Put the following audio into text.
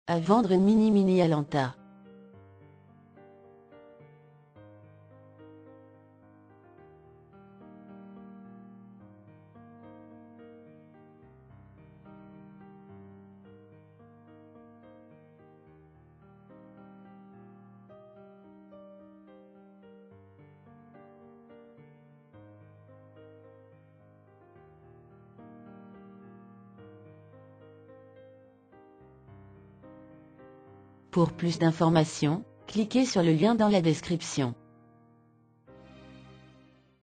À vendre une mini Alanta. Pour plus d'informations, cliquez sur le lien dans la description.